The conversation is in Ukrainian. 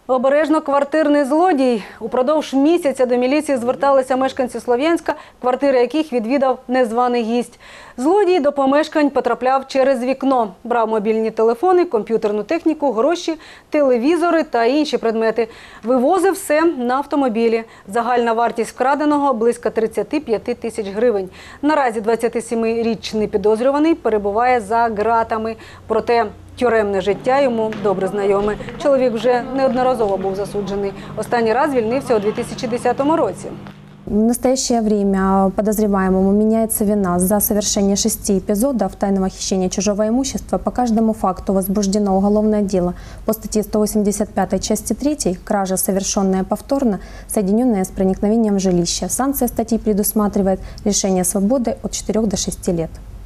Обережно квартирний злодій. Упродовж місяця до міліції зверталися мешканці Слов'янська, квартири яких відвідав незваний гість. Злодій до помешкань потрапляв через вікно. Брав мобільні телефони, комп'ютерну техніку, гроші, телевізори та інші предмети. Вивозив все на автомобілі. Загальна вартість вкраденого – близько 35 тисяч гривень. Наразі 27-річний підозрюваний перебуває за ґратами. Проте тюремне життя йому добре знайоме. Чоловік вже неодноразово був засуджений. Останній раз звільнився у 2010 році. В настоящее время подозреваемому меняется вина за совершение 6 эпизодов тайного хищения чужого имущества. По каждому факту возбуждено уголовное дело по статье 185 части 3 «Кража, совершенная повторно, соединенная с проникновением в жилище». Санкция статьи предусматривает лишение свободы от 4 до 6 лет.